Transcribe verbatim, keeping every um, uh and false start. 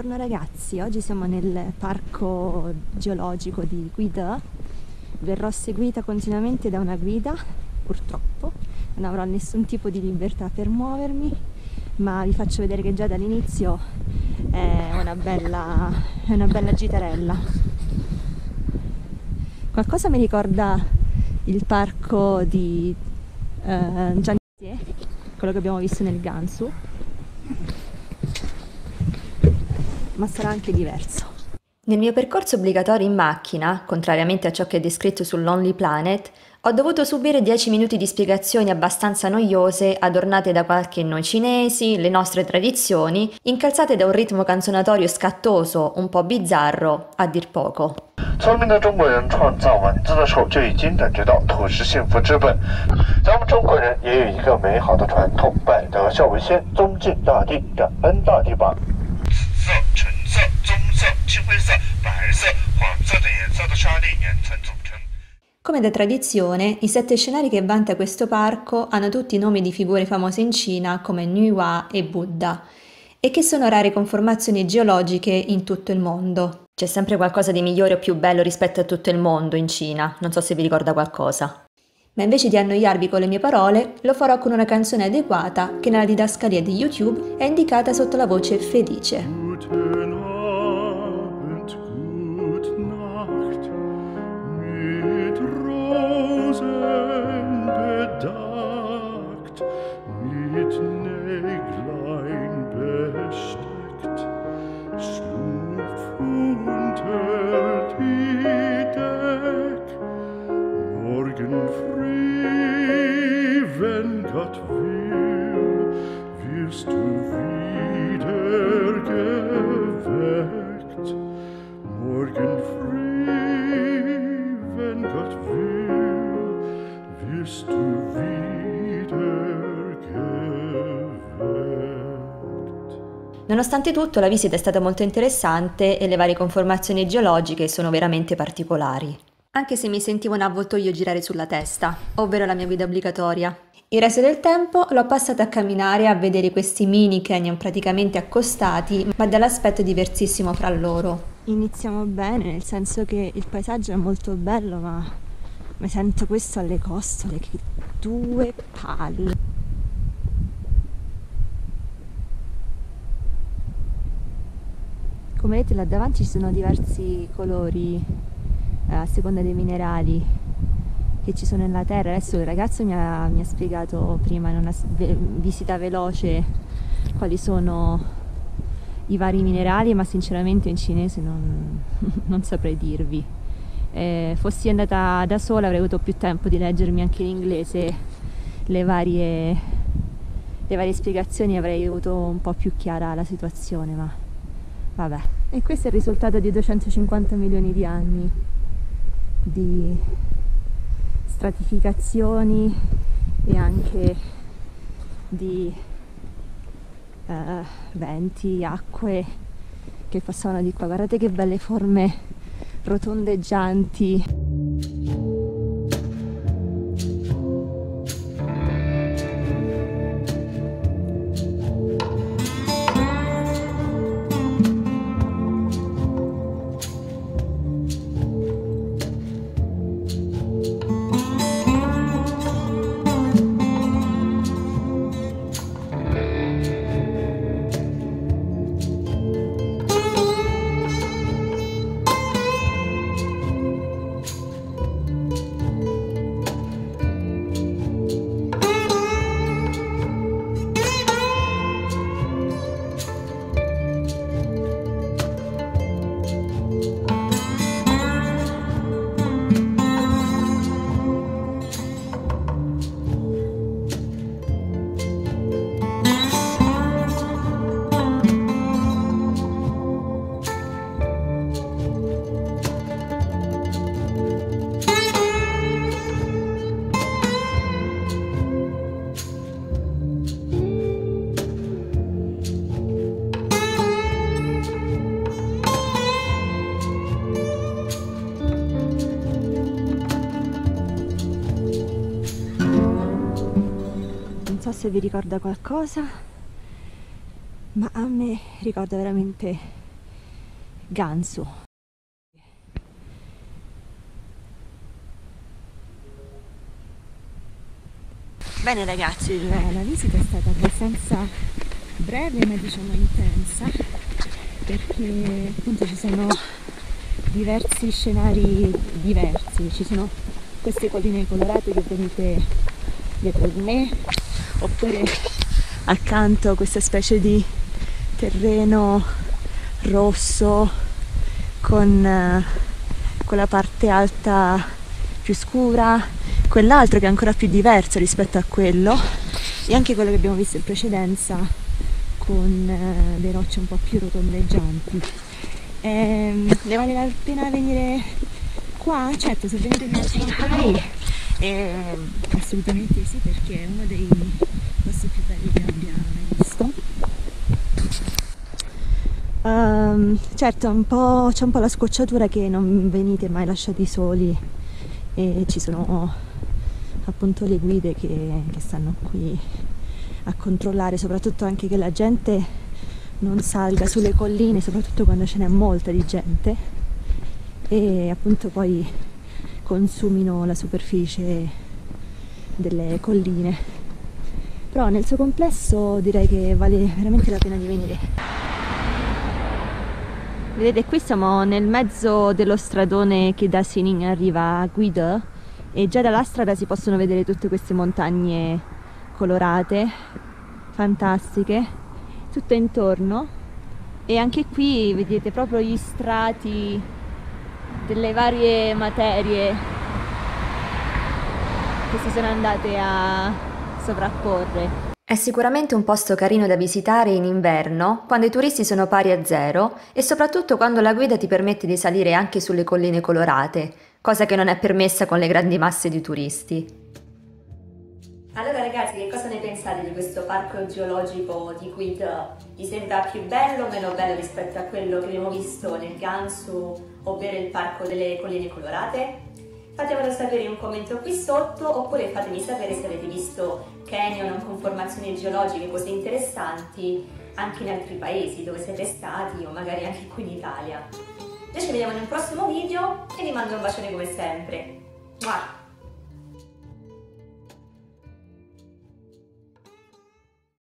Buongiorno ragazzi, oggi siamo nel parco geologico di Guida. Verrò seguita continuamente da una guida, purtroppo non avrò nessun tipo di libertà per muovermi, ma vi faccio vedere che già dall'inizio è una bella, è una bella gitarella. Qualcosa mi ricorda il parco di uh, Zhangjiajie, quello che abbiamo visto nel Gansu, ma sarà anche diverso. Nel mio percorso obbligatorio in macchina, contrariamente a ciò che è descritto sul Lonely Planet, ho dovuto subire dieci minuti di spiegazioni abbastanza noiose, adornate da qualche noi cinesi, le nostre tradizioni, incalzate da un ritmo canzonatorio scattoso, un po' bizzarro, a dir poco. 聪明的中国人创造文字的时候就已经感觉到土是幸福之本。咱们中国人也有一个美好的传统，百德孝为先，尊敬大地，感恩大地吧。紫色、橙色、棕色、青灰色、白色、黄色的颜色的沙粒岩层组成。 Come da tradizione, i sette scenari che vanta questo parco hanno tutti i nomi di figure famose in Cina come Nuwa e Buddha, e che sono rare conformazioni geologiche in tutto il mondo. C'è sempre qualcosa di migliore o più bello rispetto a tutto il mondo in Cina, non so se vi ricorda qualcosa. Ma invece di annoiarvi con le mie parole, lo farò con una canzone adeguata che nella didascalia di YouTube è indicata sotto la voce Felice. Morgen früh, wenn Gott will, wirst du wieder geweckt. Morgen früh, wenn Gott will, wirst du wieder geweckt. Nonostante tutto, la visita è stata molto interessante e le varie conformazioni geologiche sono veramente particolari. Anche se mi sentivo un avvoltoio girare sulla testa, ovvero la mia guida obbligatoria. Il resto del tempo l'ho passata a camminare a vedere questi mini canyon praticamente accostati, ma dall'aspetto diversissimo fra loro. Iniziamo bene, nel senso che il paesaggio è molto bello, ma mi sento questo alle costole, che due palle. Come vedete là davanti ci sono diversi colori a seconda dei minerali che ci sono nella terra. Adesso il ragazzo mi ha, mi ha spiegato prima in una visita veloce quali sono i vari minerali, ma sinceramente in cinese non, non saprei dirvi. Eh, fossi andata da sola avrei avuto più tempo di leggermi anche in inglese le varie, le varie spiegazioni, avrei avuto un po' più chiara la situazione, ma vabbè. E questo è il risultato di duecentocinquanta milioni di anni di stratificazioni e anche di uh, venti, acque che passavano di qua. Guardate che belle forme rotondeggianti. so se vi ricorda qualcosa, ma a me ricorda veramente Gansu. Bene ragazzi, la, la visita è stata abbastanza breve ma diciamo intensa, perché appunto ci sono diversi scenari diversi, ci sono queste colline colorate che vedete dietro di me, oppure accanto questa specie di terreno rosso con eh, quella parte alta più scura, quell'altro che è ancora più diverso rispetto a quello, e anche quello che abbiamo visto in precedenza con eh, le rocce un po' più rotondeggianti. E, ne vale la pena venire qua? Certo, se venite in Shanghai eh, assolutamente sì, perché è uno dei posti più belli che abbia mai visto. Um, certo, un po', c'è un po' la scocciatura che non venite mai lasciati soli e ci sono appunto le guide che, che stanno qui a controllare, soprattutto anche che la gente non salga sulle colline, soprattutto quando ce n'è molta di gente, e appunto poi consumino la superficie delle colline. Però nel suo complesso direi che vale veramente la pena di venire. Vedete, qui siamo nel mezzo dello stradone che da Xining arriva a Guide, e già dalla strada si possono vedere tutte queste montagne colorate, fantastiche, tutto intorno, e anche qui vedete proprio gli strati delle varie materie che si sono andate a sovrapporre. È sicuramente un posto carino da visitare in inverno, quando i turisti sono pari a zero, e soprattutto quando la guida ti permette di salire anche sulle colline colorate, cosa che non è permessa con le grandi masse di turisti. Allora ragazzi, che cosa ne pensate di questo parco geologico di Guide? Vi sembra più bello o meno bello rispetto a quello che abbiamo visto nel Gansu, ovvero il parco delle colline colorate? Fatemelo sapere in un commento qui sotto, oppure fatemi sapere se avete visto canyon con formazioni geologiche così interessanti anche in altri paesi dove siete stati, o magari anche qui in Italia. Noi ci vediamo nel prossimo video e vi mando un bacione come sempre. Mua!